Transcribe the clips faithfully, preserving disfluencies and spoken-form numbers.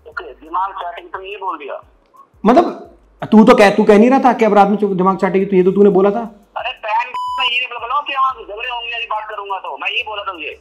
Okay, दिमाग चाटेगी तुमने ये बोल दिया। मतलब तू तो कह तू कह नहीं रहा था कि अब रात में दिमाग चाटेगी, तो ये तो तूने बोला था। अरे पैन मैं ये नहीं बोला कि वहाँ झगड़े होंगे यदि बात करूंगा तो, मैं ये बोला था मुझे।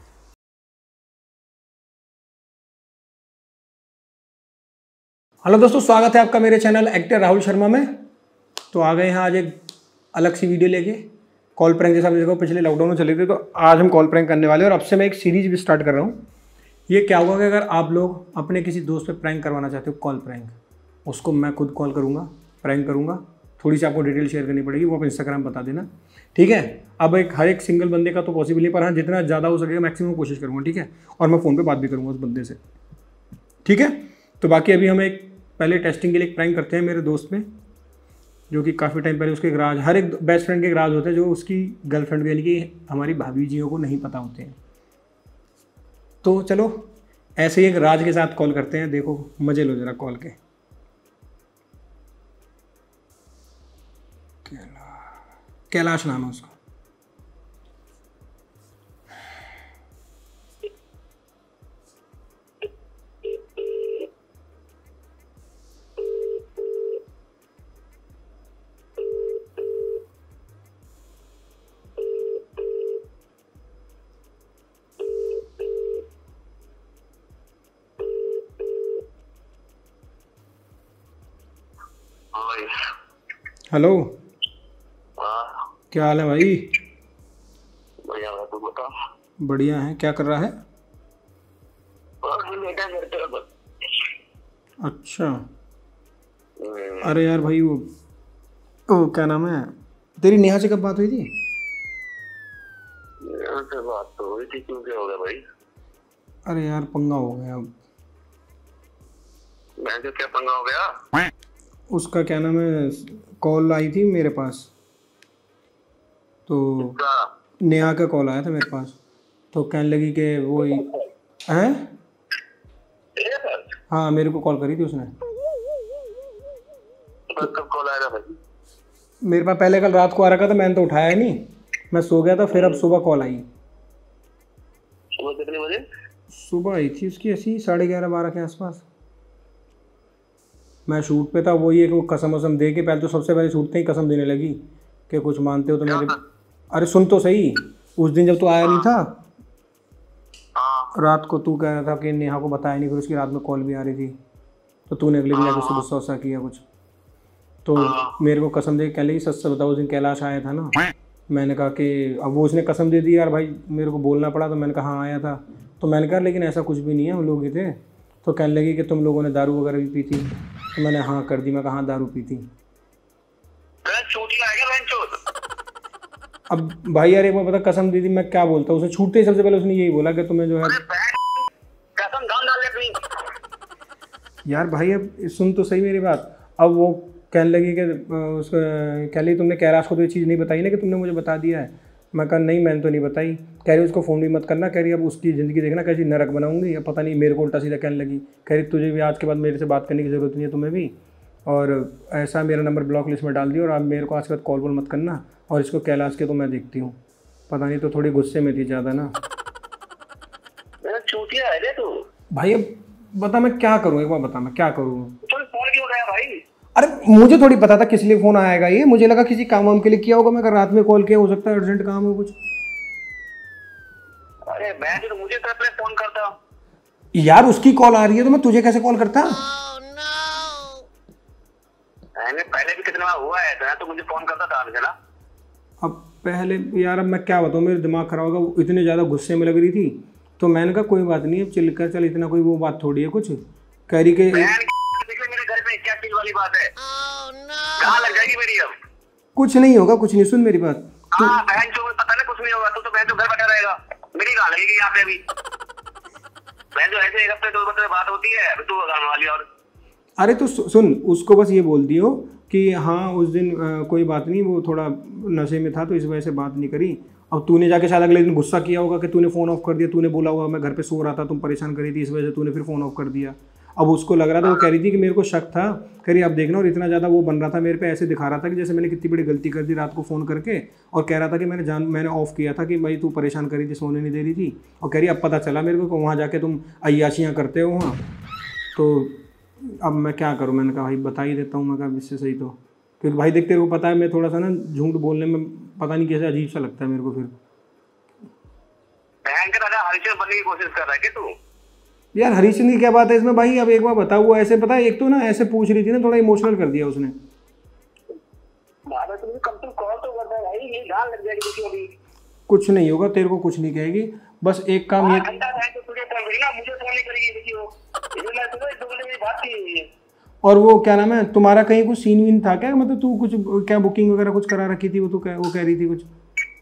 हेलो दोस्तों, स्वागत है आपका मेरे चैनल एक्टर राहुल शर्मा में। तो आ गए हैं आज एक अलग सी वीडियो लेके। कॉल प्रैंक जैसा देखो पिछले लॉकडाउन में चले थे, तो आज हम कॉल प्रैंक करने वाले हैं। और अब से मैं एक सीरीज भी स्टार्ट कर रहा हूँ। ये क्या होगा कि अगर आप लोग अपने किसी दोस्त पे प्रैंक करवाना चाहते हो, कॉल प्रैंक, उसको मैं खुद कॉल करूँगा, प्रैंक करूँगा। थोड़ी सी आपको डिटेल शेयर करनी पड़ेगी, वो आप इंस्टाग्राम बता देना, ठीक है। अब एक हर एक सिंगल बंदे का तो पॉसिबल नहीं, पर हाँ जितना ज़्यादा हो सकेगा मैक्सिमम कोशिश करूँगा, ठीक है। और मैं फ़ोन पे बात भी करूँगा उस बंदे से, ठीक है। तो बाकी अभी हम एक पहले टेस्टिंग के लिए एक प्रैंक करते हैं मेरे दोस्त में, जो कि काफ़ी टाइम पहले उसके एक राज, हर एक बेस्ट फ्रेंड के एक राज होते हैं जो उसकी गर्लफ्रेंड यानी कि हमारी भाभी जियों को नहीं पता होते हैं। तो चलो ऐसे ही एक राज के साथ कॉल करते हैं, देखो मजे लो जरा कॉल के। कैलाश नाम है उसका। हेलो, क्या हाल है भाई? बढ़िया है, तू बता। बढ़िया है। क्या कर रहा है? लेटा करते हो बस। अच्छा, अरे यार भाई वो ओ क्या नाम है, तेरी नेहा से कब बात हुई थी? नेहा से बात तो हुई थी, क्यों क्या हो गया भाई? अरे यार पंगा हो गया। अब मैं जो क्या पंगा हो गया? उसका क्या नाम है, कॉल आई थी मेरे पास, तो नेहा का कॉल आया था मेरे पास, तो कहने लगी कि वो ही हैं। हाँ मेरे को कॉल करी थी उसने। कब कॉल आया था भाई? मेरे पास पहले कल रात को आ रखा था, मैंने तो उठाया ही नहीं, मैं सो गया था। फिर अब सुबह कॉल आई। सुबह कितने बजे? सुबह आई थी उसकी ऐसी साढ़े ग्यारह बारह के आसपास। मैं शूट पे था, वो ये कि वो कसम वसम दे के, पहले तो सबसे पहले शूट पे ही कसम देने लगी कि कुछ मानते हो तो मेरे। अरे सुन तो सही, उस दिन जब तू आया नहीं था, रात को तू कह रहा था कि नेहा को बताया नहीं, फिर उसकी रात में कॉल भी आ रही थी, तो तूने अगले दिन जाकर उससे गुस्सा वस्सा किया कुछ। तो मेरे को कसम दे के कह लगी, सच से बताओ उस दिन कैलाश आया था ना? मैंने कहा कि अब वो उसने कसम दे दी यार भाई, मेरे को बोलना पड़ा। तो मैंने कहा हाँ आया था। तो मैंने कहा लेकिन ऐसा कुछ भी नहीं है, हम लोग ही थे। तो कहने लगी कि तुम लोगों ने दारू वगैरह भी पी थी। तो मैंने हाँ कर दी। मैं कहा हाँ दारू पी थी। अब भाई यार एक बार पता, कसम दी थी, मैं क्या बोलता हूँ उसे। छूटते ही सबसे पहले उसने यही बोला कि तुम्हें जो है कसम दान डाल ले यार भाई। अब सुन तो सही मेरी बात। अब वो कहने लगी कि उसको कह ली तुमने कैलाश को तो ये चीज़ नहीं बताई ना कि तुमने मुझे बता दिया है? मैं कहा नहीं मैंने तो नहीं बताई। कह रही उसको फ़ोन भी मत करना। कह रही अब उसकी ज़िंदगी देखना कैसी नरक बनाऊंगी। अब पता नहीं मेरे को उल्टा सीधा कहने लगी। कह रही तुझे भी आज के बाद मेरे से बात करने की ज़रूरत नहीं है, तुम्हें भी। और ऐसा मेरा नंबर ब्लॉक लिस्ट में डाल दिया, और आप मेरे को आज के बाद कॉल वॉल मत करना। और इसको कैलाश के तो मैं देखती हूँ, पता नहीं तो थोड़ी गुस्से में थी ज़्यादा ना। चूतिया है रे तू भाई। अब बता मैं क्या करूँ, एक बार बता मैं क्या करूँ? फोन क्यों गया भाई? अरे मुझे थोड़ी पता था किस लिए फ़ोन आएगा ये। मुझे लगा किसी काम वाम के लिए किया होगा। मैं अगर रात में कॉल किया, हो सकता है अर्जेंट काम हो कुछ। अरे मैं तो मुझे करते फोन करता यार, उसकी कॉल आ रही है तो मैं तुझे कैसे कॉल करता? oh, no. पहले भी कितना हुआ है तो, तो मुझे फोन करता था मुझे ना। अब पहले यार, अब मैं क्या बताऊँ, मेरे दिमाग खराब होगा। इतने ज़्यादा गुस्से में लग रही थी, तो मैंने कहा कोई बात नहीं, अब चिल कर चल, इतना कोई वो बात थोड़ी है कुछ। कह रही के मेरे घर पे क्या चीज वाली बात है? oh, no. कहाँ लग जाएगी मेरी? अब कुछ नहीं होगा, कुछ नहीं। सुन मेरी बात। हाँ बहन जो पता ना कुछ नहीं होगा, तो, तो बहन जो घर बैठा रहेगा, मेरी कहाँ लगेगी यहाँ पे अभी? बहन जो ऐसे एक हफ्ते दो हफ्ते बात होती है, तू गाने वाली। और अरे तो सुन, उसको बस ये बोल दियो कि हाँ उस दिन आ, कोई बात नहीं, वो थोड़ा नशे में था तो इस वजह से बात नहीं करी। अब तूने जाके शायद अगले दिन गुस्सा किया होगा कि तूने फ़ोन ऑफ कर दिया। तूने बोला होगा मैं घर पे सो रहा था, तुम परेशान करी थी, इस वजह से तूने फिर फ़ोन ऑफ कर दिया। अब उसको लग रहा था, वो कह रही थी कि मेरे को शक था, कह रही आप देखना। और इतना ज़्यादा वो बन रहा था मेरे पे, ऐसे दिखा रहा था कि जैसे मैंने कितनी बड़ी गलती कर दी रात को फ़ोन करके। और कह रहा था कि मैंने जान मैंने ऑफ़ किया था कि भाई तू परेशान करी थी, सोने नहीं दे रही थी। और कह रही अब पता चला मेरे को वहाँ जाके तुम अय्याशियाँ करते हो वहाँ। तो अब मैं क्या करूँ, मैंने कहा भाई बता ही देता हूँ, मैं कहा इससे सही तो, क्योंकि भाई देख तेरे को पता है मैं थोड़ा सा ना झूठ बोलने में पता नहीं कैसे अजीब सा लगता है मेरे को। फिर हरीश बनने की कोशिश कर रहा है क्या तू? यार हरीशचंद्र की क्या बात है इसमें भाई? अब एक बार बता, हुआ ऐसे पता है, एक तो ना ऐसे पूछ रही थी ना, थोड़ा इमोशनल कर दिया उसने। कुछ नहीं होगा, तेरे को कुछ नहीं कहेगी, बस एक काम ये, और वो क्या नाम है तुम्हारा, कहीं कुछ सीन वीन था क्या? मतलब तू कुछ क्या बुकिंग वगैरह कुछ करा रखी थी वो, तो कह, वो कह रही थी कुछ,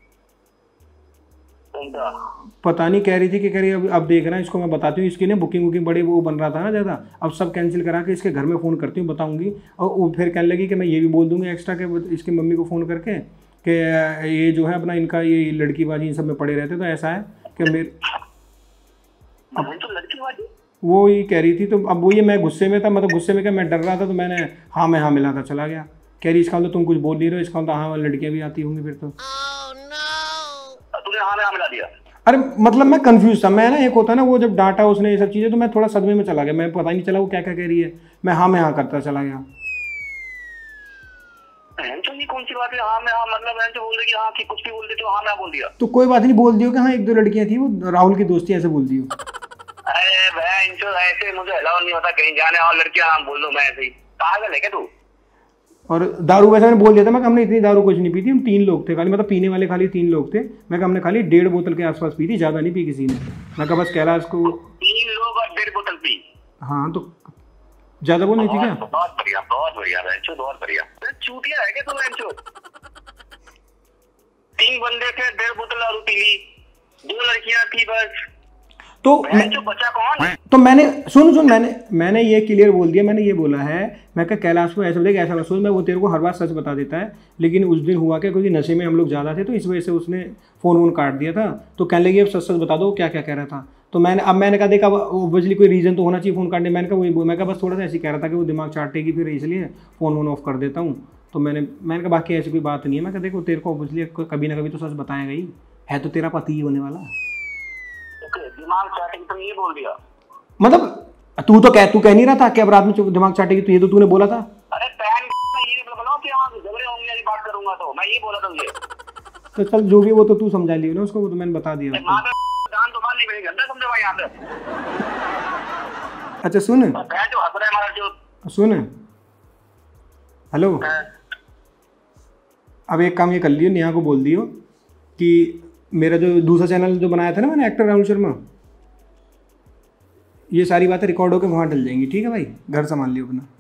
पता नहीं, कह रही थी कि कह रही अब अब देखना इसको मैं बताती हूँ, इसकी ना बुकिंग वुकिंग बड़ी वो बन रहा था ना ज़्यादा, अब सब कैंसिल करा के इसके घर में फ़ोन करती हूँ, बताऊँगी। और वो फिर कहने लगी कि मैं ये भी बोल दूँगी एक्स्ट्रा के इसकी मम्मी को फ़ोन करके कि ये जो है अपना इनका ये लड़कीबाजी इन सब में पड़े रहते, तो ऐसा है कि मेरे वो ही कह रही थी। तो अब वो ये मैं गुस्से में था, मतलब गुस्से में क्या मैं डर रहा था, तो मैंने हाँ मैं हाँ मिला था चला गया। कह रही इसका तो तुम कुछ बोल नहीं रहे हो, इसका तो हाँ लड़कियाँ भी आती होंगी फिर तो। तूने हाँ में हाँ मिला दिया? अरे मतलब मैं कंफ्यूज था, मैं ना एक होता है ना वो जब डांटा उसने ये सब चीज़ें, तो मैं थोड़ा सदमे में चला गया, मैं पता नहीं चला वो क्या क्या कह रही है, मैं हाँ मैं हाँ करता चला गया। तो ये कौन सी बात है हाँ मैं हाँ, मतलब जो बोल रही हाँ कि कुछ भी बोल दे तो हाँ मैं बोल दिया, तो कोई बात नहीं, बोल दियो कि हाँ एक दो लड़कियां थी वो राहुल की दोस्ती, ऐसे बोल दियो। अरे बहन जो ऐसे मुझे अलाउ नहीं होता कहीं जाने, और लड़कियां हाँ बोल दो, मैं ऐसे ही पागल है क्या तू? और दारू वैसे मैंने बोल दिया था, मैं हमने इतनी दारू कुछ नहीं पी थी, हम तीन लोग थे खाली, मतलब पीने वाले खाली तीन लोग थे, मैं हमने खाली डेढ़ बोतल के आसपास पी थी, ज़्यादा नहीं पी किसी ने। मैं कहा बस कैलाश को तीन लोग और डेढ़ बोतल पी? हाँ तो ज़्यादा बोल नहीं थी क्या? बहुत बढ़िया बहुत बढ़िया बेंचो, बहुत बढ़िया। चूतिया है क्या तू बेंचो? तीन बंदे थे, डेढ़ बोतल दारू पी ली, दो लड़कियां थी बस, तो जो बचा कौन? तो मैंने सुन सुन मैंने मैंने ये क्लियर बोल दिया, मैंने ये बोला है, मैं क्या कैलाश को ऐसा बोलेगा ऐसा मत सोच, मैं वो तेरे को हर बार सच बता देता है, लेकिन उस दिन हुआ क्या, क्योंकि नशे में हम लोग ज़्यादा थे तो इस वजह से उसने फ़ोन वोन काट दिया था। तो कहने लगी अब सच सच बता दो क्या क्या कह रहा था। तो मैंने अब मैंने कहा देखा ऑब्वियसली कोई रीज़न तो होना चाहिए फ़ोन काटने, मैंने कहा वही मैं कहा बस थोड़ा सा ऐसे कह रहा था कि वो दिमाग चाटेगी फिर इसलिए फ़ोन वोन ऑफ कर देता हूँ। तो मैंने मैंने कहा बाकी ऐसी कोई बात नहीं है, मैं कहा देखो तेरे को ऑब्वियसली कभी ना कभी तो सच बताएगा ही, है तो तेरा पति ही होने वाला। दिमाग चाटेगी तुम ये बोल दिया? मतलब तू तो कह तू कह नहीं रहा था कि अब रात में दिमाग चाटेगी, तो ये तो तूने बोला था। अरे पैन मैं ये बोला कि हां झगड़े होंगे यानी बात करूंगा, तो मैं ये बोला था मुझे। तो चल जो भी वो तो तू समझा लियो ना उसको, वो तो मैंने बता दिया। मां पे जान तो मार नहीं मेरी गंदा समझे भाई यहां पे। अच्छा सुन, मैं जो हंस रहा है हमारा जो सुन, हेलो, अब एक काम ये कर लियो, नेहा को बोल दियो कि मेरा जो दूसरा चैनल जो बनाया था ना मैंने, एक्टर राहुल शर्मा, ये सारी बातें रिकॉर्ड होकर वहाँ डल जाएंगी, ठीक है भाई? घर संभाल लियो अपना।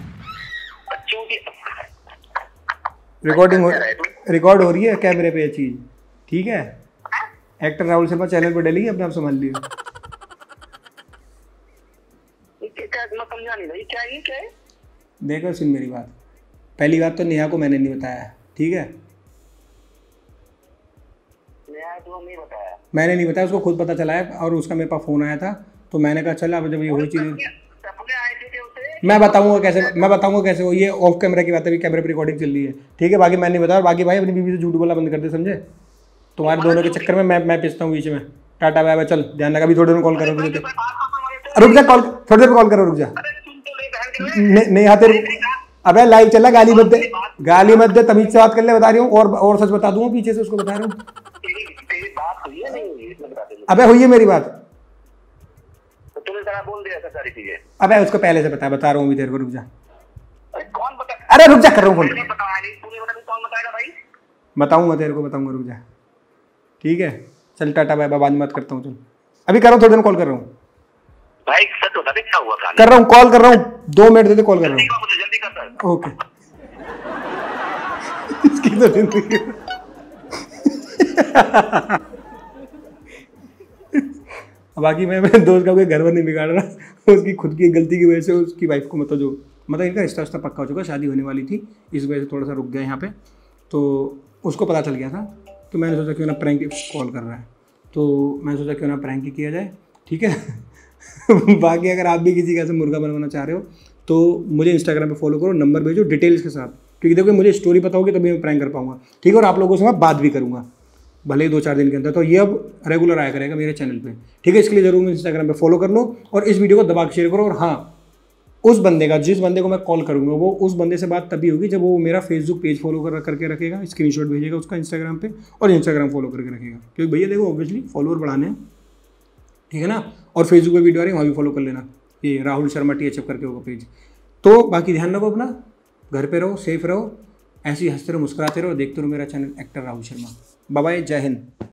रिकॉर्डिंग हो रिकॉर्ड हो रही है कैमरे पे ये चीज़, ठीक है? एक्टर राहुल शर्मा चैनल पर डलेगी, अपने आप संभाल लियो। देखो सुन मेरी बात, पहली बात तो नेहा को मैंने नहीं बताया, ठीक है? नहीं बताया मैंने नहीं बताया, उसको खुद पता चला है, और उसका मेरे पास फ़ोन आया था, तो मैंने कहा चल अब जब ये हुई चीज़ मैं बताऊंगा कैसे, मैं बताऊंगा कैसे वो, ये ऑफ कैमरा की बात है, कैमरे पर रिकॉर्डिंग चल रही है, ठीक है? बाकी मैंने नहीं बताया, बाकी भाई अपनी बीवी से झूठ बोला बंद कर दे, समझे? तुम्हारे दोनों के चक्कर में मैं मैं पिसता हूँ बीच में। टाटा बाय बाय, चल ध्यान रखा, अभी थोड़ी देर में कॉल करो, रुक जा, रुक जा कॉल थोड़ी देर में कॉल करो, रुक जा। नहीं हाँ तेरे, अबे लाइव चला, गाली मत दे, गाली मत दे, तमीज से बात कर ले, बता रही हूँ, और और सच बता दूंगा पीछे से, उसको बता रहा हूँ। अबे हुई है मेरी बात, तो तूने जरा बोल दिया ऐसा सारी चीजें। अबे उसको पहले से बता बता रहा हूँ तेरे को, रुक जा। अरे कौन बता? अरे रुक जा, कर रहा हूँ फोन, नहीं बताया नहीं, तूने बता कौन बताएगा भाई? बताऊंगा तेरे को, बताऊंगा, रुक जा, ठीक है? चल टाटा बाय बाय, बाद में बात करता हूँ, चल अभी कर रहा हूँ, थोड़ी देर में कॉल कर रहा हूँ भाई। सच बता दे क्या हुआ? कर रहा हूँ, कॉल कर रहा हूँ, दो मिनट दे दे, कॉल कर रहा हूँ, मुझे जल्दी कर सर। ओके। इसकी तो जिंदगी बाकी मैं मेरे दोस्त का कोई घर वर नहीं बिगाड़ रहा, उसकी खुद की गलती की वजह से उसकी वाइफ को मतलब जो मतलब इनका रिश्ता रिश्ता पक्का हो चुका, शादी होने वाली थी, इस वजह से थोड़ा सा रुक गया यहाँ पे, तो उसको पता चल गया था, तो मैंने सोचा क्यों ना प्रैंक कॉल कर रहा है, तो मैंने सोचा क्यों ना प्रैंक ही किया जाए, ठीक है? बाकी अगर आप भी किसी का ऐसे मुर्गा बनवाना चाह रहे हो तो मुझे इंस्टाग्राम पे फॉलो करो, नंबर भेजो डिटेल्स के साथ, क्योंकि देखो मुझे स्टोरी पता होगी तभी मैं प्रैंक कर पाऊंगा, ठीक है? और आप लोगों से मैं बात भी करूँगा, भले ही दो चार दिन के अंदर, तो ये अब रेगुलर आया करेगा मेरे चैनल पे, ठीक है? इसके लिए जरूर मुझे इंस्टाग्राम पे फॉलो कर लो और इस वीडियो को दबा के शेयर करो। और हाँ, उस बंदे का, जिस बंदे को मैं कॉल करूँगा वो उस बंदे से बात तभी होगी जब वो मेरा फेसबुक पेज फॉलो कर करके रखेगा, स्क्रीनशॉट भेजेगा उसका इंस्टाग्राम पे और इंस्टाग्राम फॉलो करके रखेगा, क्योंकि भैया देखो ऑब्वियसली फॉलोअर बढ़ाने हैं, ठीक है ना। और फेसबुक पे वीडियो आ रही है वहाँ भी फॉलो कर लेना, ये Rahul Sharma T H F करके होगा पेज। तो बाकी ध्यान रखो अपना, घर पे रहो, सेफ रहो, ऐसे ही हंसते रहो, मुस्कुराते रहो, देखते रहो मेरा channel actor Rahul Sharma. Bye bye, जय हिंद।